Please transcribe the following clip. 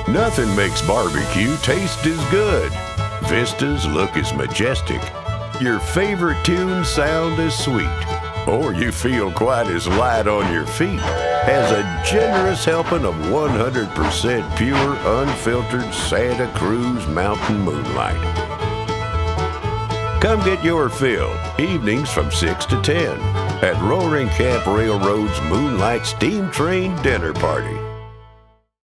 Nothing makes barbecue taste as good. Vistas look as majestic. Your favorite tunes sound as sweet. Or you feel quite as light on your feet as a generous helping of 100% pure, unfiltered Santa Cruz Mountain Moonlight. Come get your fill, evenings from 6 to 10 at Roaring Camp Railroad's Moonlight Steam Train Dinner Party.